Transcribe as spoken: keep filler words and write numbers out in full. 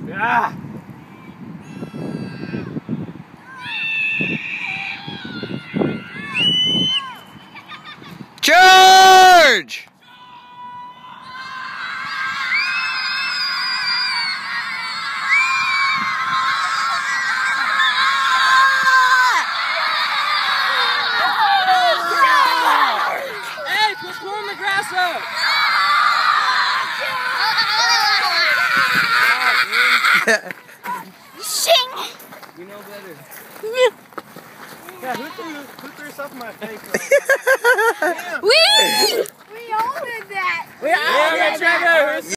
Ah! Charge! Hey, quit pulling the grass up! Shing! You know better. Yeah, who threw, who threw stuff in my face? We! We all did that! Yeah, yeah,